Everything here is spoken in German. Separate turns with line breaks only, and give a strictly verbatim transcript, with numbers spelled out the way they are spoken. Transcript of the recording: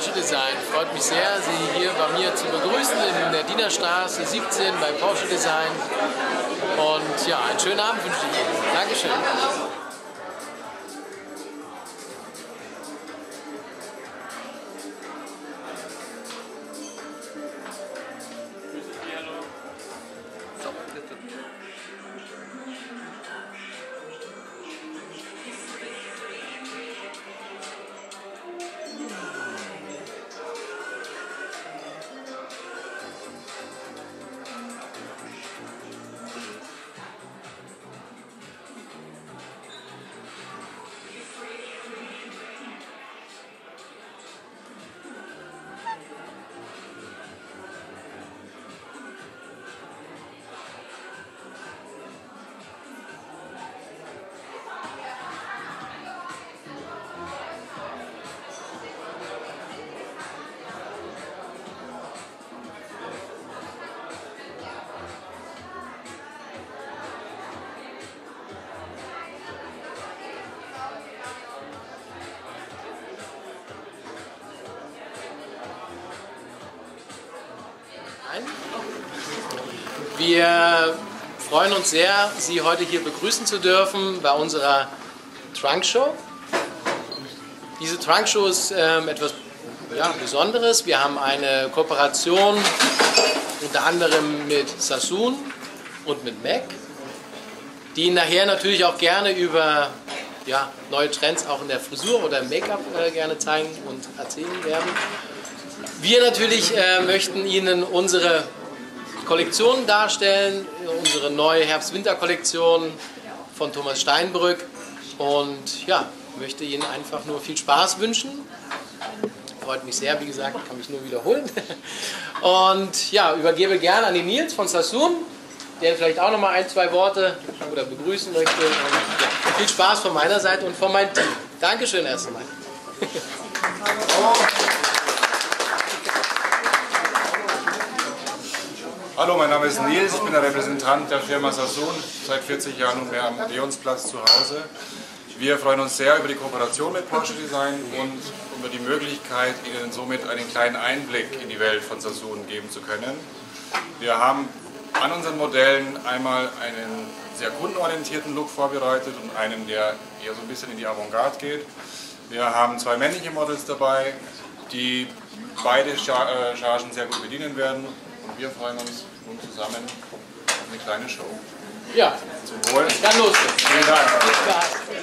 Porsche Design. Freut mich sehr, Sie hier bei mir zu begrüßen in der Dienerstraße siebzehn bei Porsche Design. Und ja, einen schönen Abend wünsche ich Ihnen. Dankeschön. Wir freuen uns sehr, Sie heute hier begrüßen zu dürfen bei unserer Trunk Show. Diese Trunk Show ist ähm, etwas ja, Besonderes. Wir haben eine Kooperation unter anderem mit Sassoon und mit Mac, die Ihnen nachher natürlich auch gerne über ja, neue Trends auch in der Frisur oder im Make-up äh, gerne zeigen und erzählen werden. Wir natürlich äh, möchten Ihnen unsere Kollektionen darstellen, unsere neue Herbst-Winter-Kollektion von Thomas Steinbrück, und ja, möchte Ihnen einfach nur viel Spaß wünschen. Freut mich sehr, wie gesagt, kann mich nur wiederholen. Und ja, übergebe gerne an den Nils von Sassoon, der vielleicht auch noch mal ein, zwei Worte oder begrüßen möchte. Und ja, viel Spaß von meiner Seite und von meinem Team. Dankeschön erst einmal.
Hallo, mein Name ist Nils, ich bin der Repräsentant der Firma Sassoon, seit vierzig Jahren nunmehr am Leonsplatz zu Hause. Wir freuen uns sehr über die Kooperation mit Porsche Design und über die Möglichkeit, Ihnen somit einen kleinen Einblick in die Welt von Sassoon geben zu können. Wir haben an unseren Modellen einmal einen sehr kundenorientierten Look vorbereitet und einen, der eher so ein bisschen in die Avantgarde geht. Wir haben zwei männliche Models dabei, die beide Chargen sehr gut bedienen werden. Und wir freuen uns nun zusammen auf eine kleine Show.
Ja,
zum Wohl.
Dann los.
Vielen Dank.
Viel Spaß.